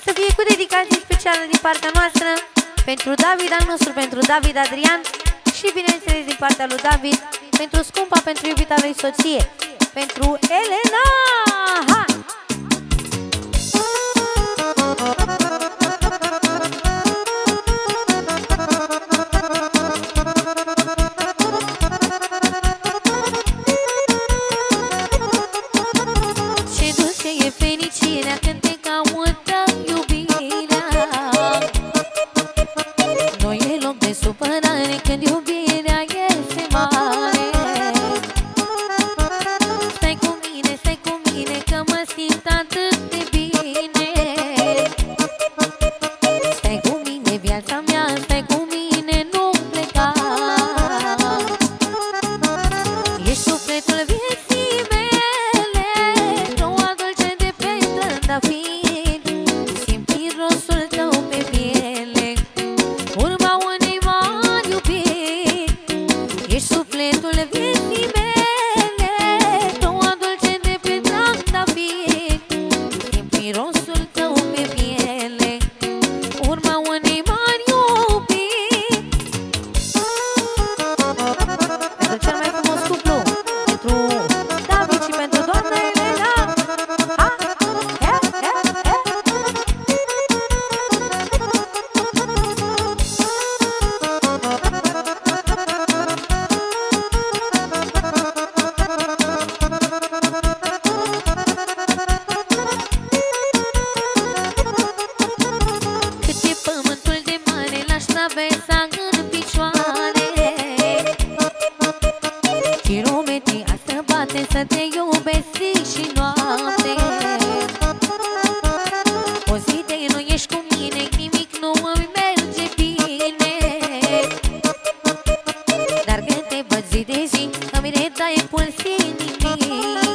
Să fie cu dedicație specială din partea noastră pentru David al nostru, pentru David Adrian și bineînțeles din partea lui David pentru scumpa, pentru iubita lui soție, pentru Elena. Ha! Să te iubesc zi și noapte. O zi de nu ești cu mine, nimic nu îmi merge bine. Dar când te văd zi de zi, îmi redai pulsi nimic.